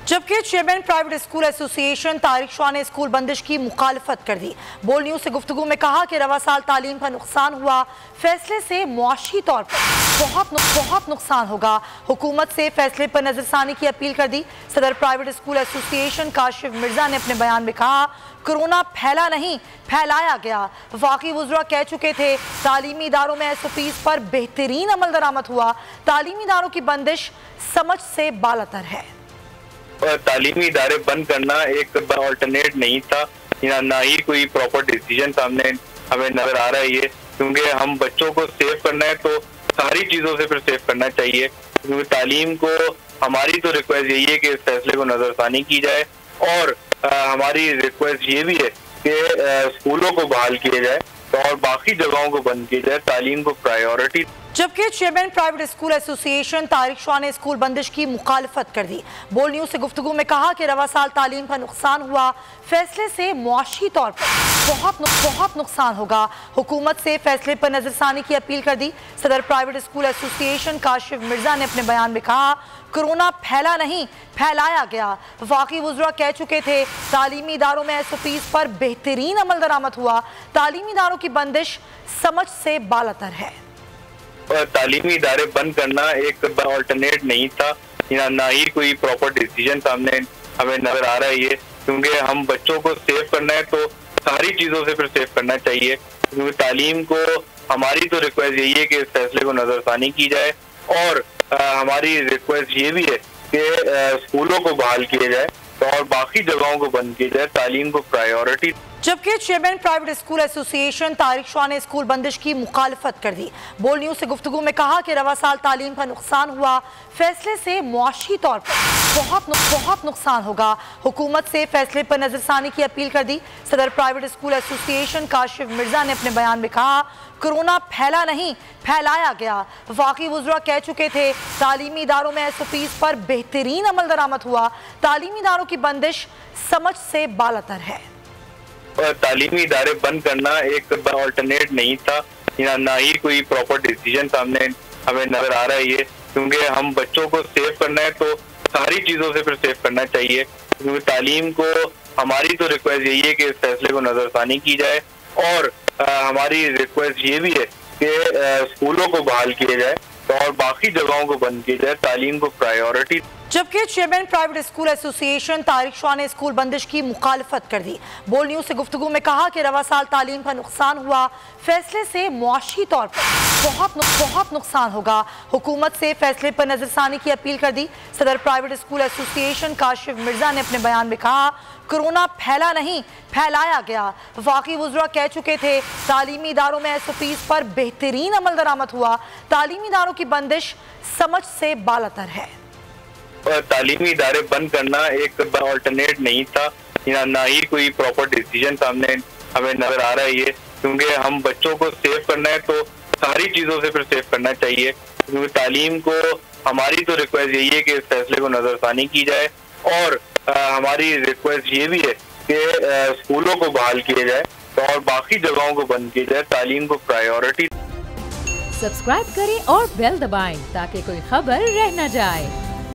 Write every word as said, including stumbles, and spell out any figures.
जबकि chairman private school association Tariq Shah ने school बंदिश की मुखालफत कर दी। बोल न्यूज से गुफ्तगू में कहा कि रवा साल तालीम का नुकसान हुआ, फैसले से मुआशी तौर पर बहुत बहुत नुकसान होगा। हुकूमत से फैसले पर नजरसानी की अपील कर दी। सदर private school association Kashif Mirza ने अपने बयान में कहा, कोरोना फैला नहीं फैलाया गया। वफाकी वुज़रा कह चुके थे, तालीमी इदारों में एस ओ पीज़ पर बेहतरीन अमल दरामद हुआ। तालीमी इदारों की बंदिश समझ से बालातर है। तालीमी इदारे बंद करना एक ऑल्टरनेट नहीं था, या ना ही कोई प्रॉपर डिसीजन सामने हमें नजर आ रहा है ये, क्योंकि हम बच्चों को सेव करना है तो सारी चीजों से फिर सेव करना चाहिए। क्योंकि तालीम को हमारी तो रिक्वेस्ट यही है कि इस फैसले को नजरसानी की जाए, और आ, हमारी रिक्वेस्ट ये भी है कि स्कूलों को बहाल किया जाए और बाकी जगहों को बंद किया जाए, तालीम को प्रायोरिटी। जबकि chairman private school association Tariq Shah ने स्कूल बंदिश की मुखालफत कर दी। बोल न्यूज से गुफ्तगू में कहा कि रवा साल तालीम का नुकसान हुआ, फैसले से मुआशी तौर पर बहुत बहुत नुकसान होगा। हुकूमत से फैसले पर नजरसानी की अपील कर दी। सदर private school association Kashif Mirza ने अपने बयान में कहा, कोरोना फैला नहीं फैलाया गया। वफाकी वुज़रा कह चुके थे, तालीमी इदारों में एस ओ पीज़ पर बेहतरीन अमल दरामद हुआ। तालीमी इदारों की बंदिश समझ से बालातर है। तालीमी इदारे बंद करना एक ऑल्टरनेट नहीं था, या ना ही कोई प्रॉपर डिसीजन सामने हमें नजर आ रहा है ये, क्योंकि हम बच्चों को सेव करना है तो सारी चीजों से फिर सेव करना चाहिए। क्योंकि तालीम को हमारी तो रिक्वेस्ट यही है कि इस फैसले को नजरसानी की जाए, और आ, हमारी रिक्वेस्ट ये भी है कि स्कूलों को बहाल किया जाए और बाकी जगहों को बंद किया जाए, तालीम को प्रायोरिटी। जबकि chairman private school association Tariq Shah ने स्कूल बंदिश की मुखालफत कर दी। बोल न्यूज से गुफ्तगू में कहा कि रवा साल तालीम का नुकसान हुआ, फैसले से मुआशी तौर पर बहुत बहुत नुकसान होगा। हुकूमत से फैसले पर नजरसानी की अपील कर दी। सदर private school association Kashif Mirza ने अपने बयान में कहा, कोरोना फैला नहीं फैलाया गया। वफाकी वुज़रा कह चुके थे, तालीमी इदारों में एस ओ पीज़ पर बेहतरीन अमल दरामद हुआ। तालीमी इदारों की बंदिश समझ से बालातर है। तालीमी इदारे बंद करना एक ऑल्टरनेट नहीं था, या ना ही कोई प्रॉपर डिसीजन सामने हमें नजर आ रहा है ये, क्योंकि हम बच्चों को सेव करना है तो सारी चीजों से फिर सेव करना चाहिए। क्योंकि तालीम को हमारी तो रिक्वेस्ट यही है कि इस फैसले को नजरसानी की जाए, और आ, हमारी रिक्वेस्ट ये भी है कि स्कूलों को बहाल किया जाए और बाकी जगहों को बंद किया जाए, तालीम को प्रायोरिटी। जबकि chairman private school association Tariq Shah ने स्कूल बंदिश की मुखालफत कर दी। बोल न्यूज से गुफ्तगू में कहा कि रवा साल तालीम का नुकसान हुआ, फैसले से मुआशी तौर पर बहुत बहुत नुकसान होगा। हुकूमत से फैसले पर नजरसानी की अपील कर दी। सदर private school association Kashif Mirza ने अपने बयान में कहा, कोरोना फैला नहीं फैलाया गया। वफाकी वुज़रा कह चुके थे, तालीमी इदारों में एस ओ पीज़ पर बेहतरीन अमल दरामद हुआ। तालीमी इदारों की बंदिश समझ से बालातर है। तालीमी इदारे बंद करना एक ऑल्टरनेट नहीं था, या ना ही कोई प्रॉपर डिसीजन सामने हमें नजर आ रहा है ये, क्योंकि हम बच्चों को सेव करना है तो सारी चीजों से फिर सेव करना चाहिए। क्योंकि तालीम को हमारी तो रिक्वेस्ट यही है कि इस फैसले को नजरसानी की जाए, और आ, हमारी रिक्वेस्ट ये भी है कि स्कूलों को बहाल किया जाए और बाकी जगहों को बंद किया जाए, तालीम को प्रायोरिटी। सब्सक्राइब करें और बेल दबाएं ताकि कोई खबर रह न जाए।